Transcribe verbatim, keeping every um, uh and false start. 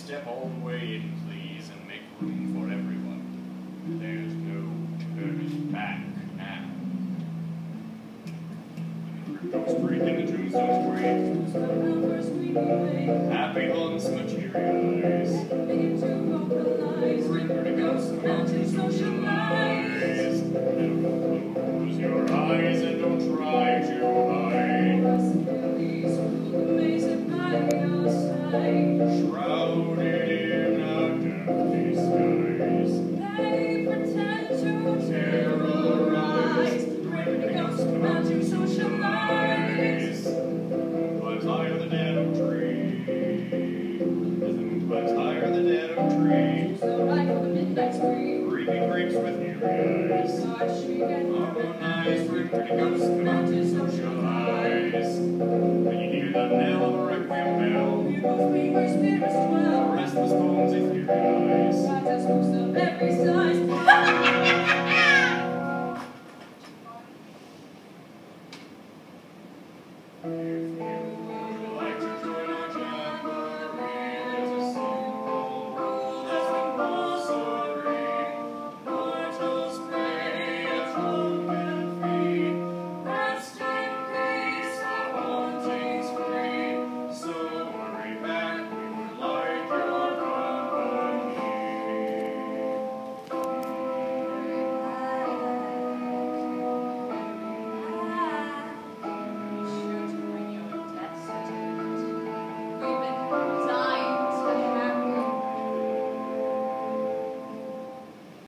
Step all the way in, please, and make room for everyone. There's no turning back now. Ghost breathing, the tombstones breathe. Happy lungs materialize. Remember to ghost come out to socialize. Never close your eyes and don't try to hide. Shrouded in a deathly skies. They pretend to terrorize. Remember to ghost come out to socialize. Climbs higher the dead oak tree. As the moon climbs higher the dead oak tree. So right for the midnight spree. Reaping grapes with eerie eyes. Harmonize, remember to ghost come out to socialize.